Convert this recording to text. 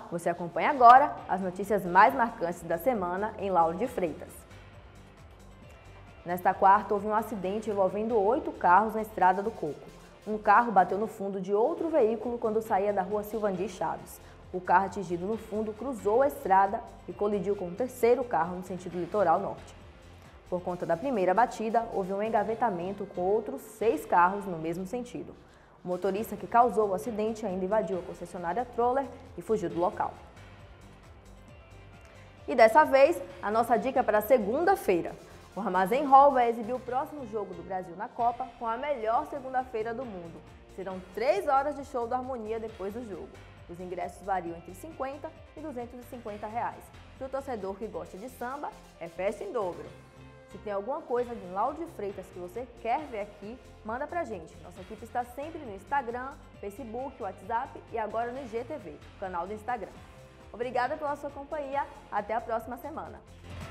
Você acompanha agora as notícias mais marcantes da semana em Lauro de Freitas. Nesta quarta, houve um acidente envolvendo 8 carros na Estrada do Coco. Um carro bateu no fundo de outro veículo quando saía da rua Silvandir Chaves. O carro atingido no fundo cruzou a estrada e colidiu com um terceiro carro no sentido litoral norte. Por conta da primeira batida, houve um engavetamento com outros 6 carros no mesmo sentido. O motorista que causou o acidente ainda invadiu a concessionária Troller e fugiu do local. E dessa vez, a nossa dica para segunda-feira. O Armazém Hall vai exibir o próximo jogo do Brasil na Copa com a melhor segunda-feira do mundo. Serão 3 horas de show do Harmonia depois do jogo. Os ingressos variam entre R$ 50 e R$ 250. Para o torcedor que gosta de samba, é festa em dobro. Se tem alguma coisa de Lauro de Freitas que você quer ver aqui, manda pra gente. Nossa equipe está sempre no Instagram, Facebook, WhatsApp e agora no IGTV, o canal do Instagram. Obrigada pela sua companhia, até a próxima semana.